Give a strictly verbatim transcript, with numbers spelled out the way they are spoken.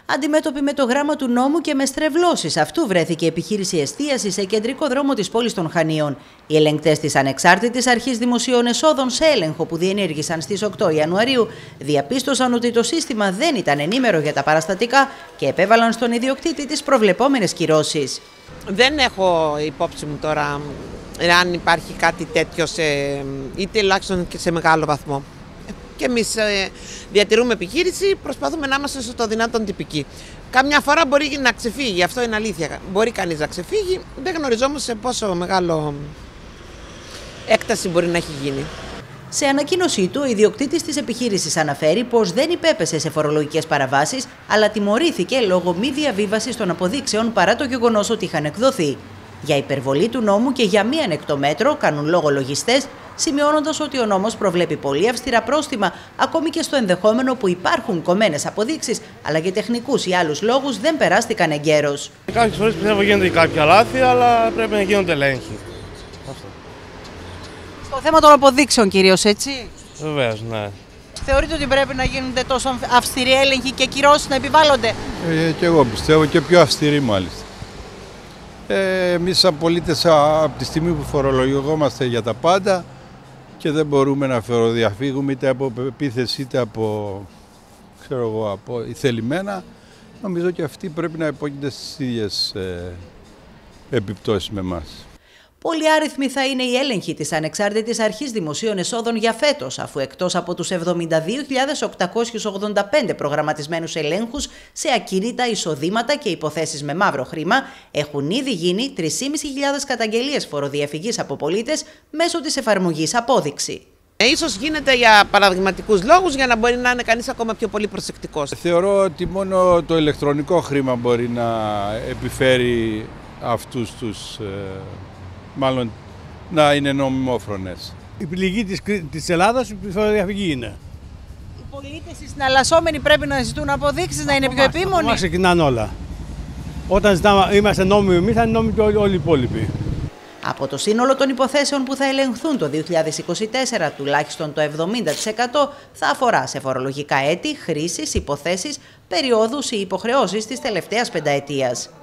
Αντιμέτωπη με το γράμμα του νόμου και με στρεβλώσεις, αυτού βρέθηκε επιχείρηση εστίασης σε κεντρικό δρόμο της πόλης των Χανίων. Οι ελεγκτές της Ανεξάρτητης Αρχής Δημοσίων Εσόδων, σε έλεγχο που διενήργησαν στις οκτώ Ιανουαρίου, διαπίστωσαν ότι το σύστημα δεν ήταν ενήμερο για τα παραστατικά και επέβαλαν στον ιδιοκτήτη τις προβλεπόμενες κυρώσεις. Δεν έχω υπόψη μου τώρα αν υπάρχει κάτι τέτοιο, σε, είτε τουλάχιστον και σε μεγάλο βαθμό. Και εμείς διατηρούμε επιχείρηση, προσπαθούμε να είμαστε στο δυνατόν τυπικοί. Κάμια φορά μπορεί να ξεφύγει, αυτό είναι αλήθεια. Μπορεί κανείς να ξεφύγει, δεν γνωρίζω όμως σε πόσο μεγάλο έκταση μπορεί να έχει γίνει. Σε ανακοίνωσή του, ο ιδιοκτήτης της επιχείρησης αναφέρει πως δεν υπέπεσε σε φορολογικές παραβάσεις, αλλά τιμωρήθηκε λόγω μη διαβίβασης των αποδείξεων παρά το γεγονός ότι είχαν εκδοθεί. Για υπερβολή του νόμου και για μη ανεκτό μέτρο κάνουν λόγο λογιστές, σημειώνοντας ότι ο νόμος προβλέπει πολύ αυστηρά πρόστιμα, ακόμη και στο ενδεχόμενο που υπάρχουν κομμένες αποδείξεις, αλλά για τεχνικούς ή άλλους λόγους δεν περάστηκαν εγκαίρως. Κάποιες φορές πιστεύω γίνονται κάποια λάθη, αλλά πρέπει να γίνονται ελέγχοι. Αυτό. Στο θέμα των αποδείξεων κυρίως, έτσι. Βεβαίως, ναι. Θεωρείτε ότι πρέπει να γίνονται τόσο αυστηροί έλεγχοι και κυρώσεις να επιβάλλονται? Ε, και εγώ πιστεύω, και πιο αυστηροί μάλιστα. Ε, εμείς σαν πολίτες, από τη στιγμή που φορολογούμαστε για τα πάντα και δεν μπορούμε να φοροδιαφύγουμε είτε από επίθεση είτε από, ξέρω εγώ, από θελημένα, νομίζω και αυτοί πρέπει να υπόκεινται στις ίδιες ε, επιπτώσεις με εμάς. Πολυάριθμοι θα είναι οι έλεγχοι της Ανεξάρτητης Αρχής Δημοσίων Εσόδων για φέτος, αφού εκτός από τους εβδομήντα δύο χιλιάδες οκτακόσιους ογδόντα πέντε προγραμματισμένους ελέγχους σε ακίνητα, εισοδήματα και υποθέσεις με μαύρο χρήμα, έχουν ήδη γίνει τρεις χιλιάδες πεντακόσιες καταγγελίες φοροδιαφυγής από πολίτες μέσω της εφαρμογής Απόδειξη. Ε, ίσως γίνεται για παραδειγματικούς λόγους, για να μπορεί να είναι κανείς ακόμα πιο πολύ προσεκτικός. Θεωρώ ότι μόνο το ηλεκτρονικό χρήμα μπορεί να επιφέρει αυτούς τους... Ε, μάλλον να είναι νομιμόφρονες. Η πληγή της, της Ελλάδας η φοροδιαφυγή είναι. Οι πολίτες, οι συναλλασσόμενοι πρέπει να ζητούν αποδείξεις, να είναι πιο επίμονοι. Από εμάς ξεκινάνε όλα. Όταν ζητάμε, είμαστε νόμιμοι εμείς, θα είναι νόμιμοι και όλοι, όλοι οι υπόλοιποι. Από το σύνολο των υποθέσεων που θα ελεγχθούν το δύο χιλιάδες είκοσι τέσσερα, τουλάχιστον το εβδομήντα τοις εκατό θα αφορά σε φορολογικά έτη, χρήσεις, υποθέσεις, περιόδους ή υποχρεώσεις της τελευταίας πενταετίας.